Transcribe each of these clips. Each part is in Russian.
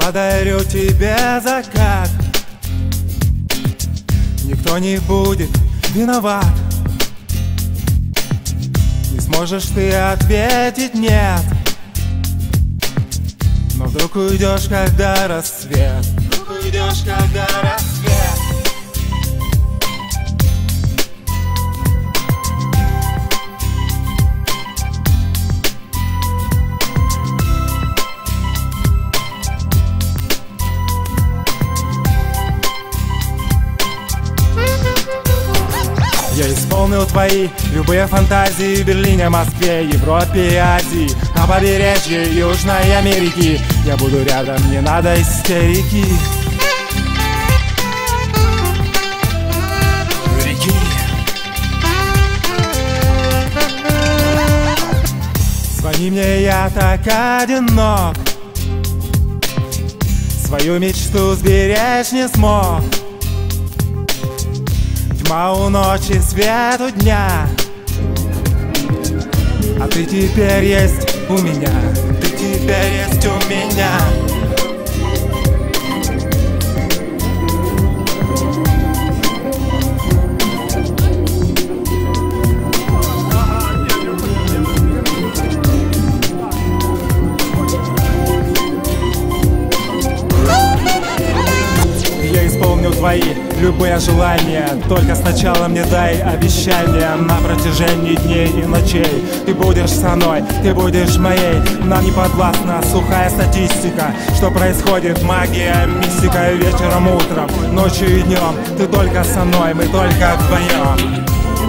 подарю тебе закат. Никто не будет виноват. Не сможешь ты ответить нет, но вдруг уйдешь, когда рассвет. Вдруг уйдешь, когда рассвет. Я исполнил твои любые фантазии в Берлине, Москве, Европе и Азии, на побережье Южной Америки. Я буду рядом, не надо истерики. Реки. Звони мне, я так одинок. Свою мечту сберечь не смог. Тьма у ночи, свет у дня, а ты теперь есть у меня. Ты теперь есть у меня. Я исполнил твои любые желания, только сначала мне дай обещание. На протяжении дней и ночей ты будешь со мной, ты будешь моей. Нам не подвластна сухая статистика, что происходит магия, мистика. Вечером, утром, ночью и днем ты только со мной, мы только вдвоем.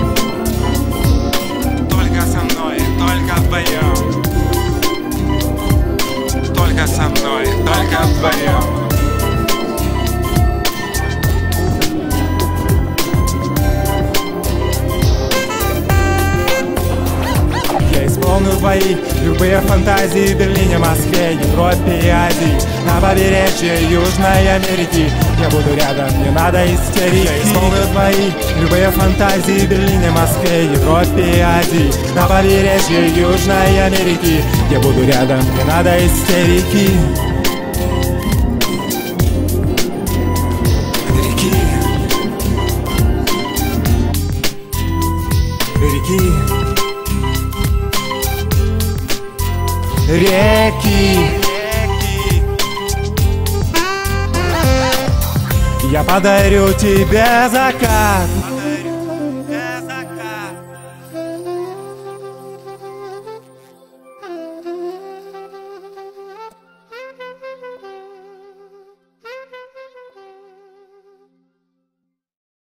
Только со мной, только вдвоем. Только со мной, только вдвоем. Исполнил твои любые фантазии в Берлине, Москве, Европе и Азии, на побережье Южной Америки. Я буду рядом, не надо истерики. Я исполнил твои любые фантазии в Берлине, Москве, Европе и Азии, на побережье Южной Америки. Я буду рядом, не надо истерики. Реки. Реки. Реки. Я подарю тебе закат.